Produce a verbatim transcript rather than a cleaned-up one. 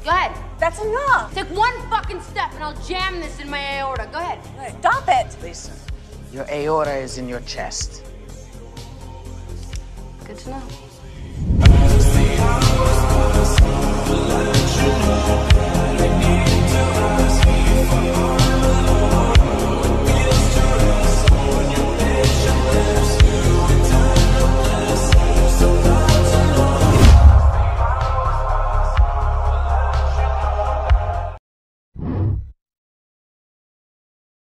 Go ahead. That's enough. Take one fucking step and I'll jam this in my aorta. Go ahead. Stop it. Lisa, your aorta is in your chest. Good to know.